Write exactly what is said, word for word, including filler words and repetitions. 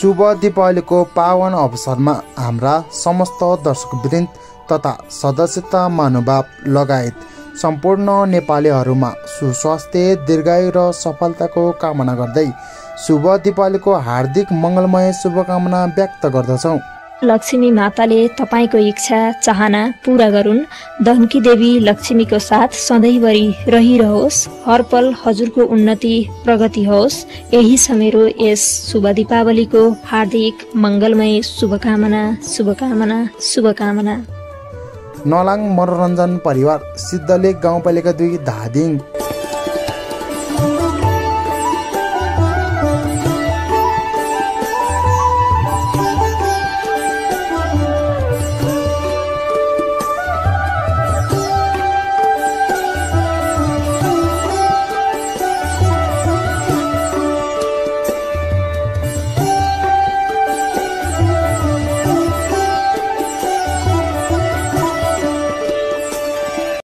शुभ दीपावलीको पावन अवसरमा हाम्रा समस्त दर्शकवृन्द तथा सदस्यता महानुभाव लगायत सम्पूर्ण नेपालीहरूमा सुस्वास्थ्य, दीर्घायु र सफलताको कामना गर्दै शुभ दीपावलीको हार्दिक मङ्गलमय शुभकामना व्यक्त गर्दछौँ। लक्ष्मी माताले तपाईको इच्छा चाहना पूरा गरून्। धनकी देवी लक्ष्मीको साथ सधैँभरि रहिरहोस्। हरपल हजुरको उन्नति प्रगति होस्। यही छ मेरो यस शुभ दीपावलीको हार्दिक मङ्गलमय शुभकामना शुभकामना शुभकामना। नलाङ मनोरञ्जन परिवार सिद्धलेक गाउँपालिका दुई धादिङ